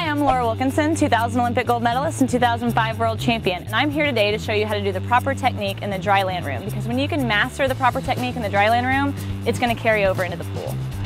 I'm Laura Wilkinson, 2000 Olympic gold medalist and 2005 world champion, and I'm here today to show you how to do the proper technique in the dryland room, because when you can master the proper technique in the dryland room, it's going to carry over into the pool.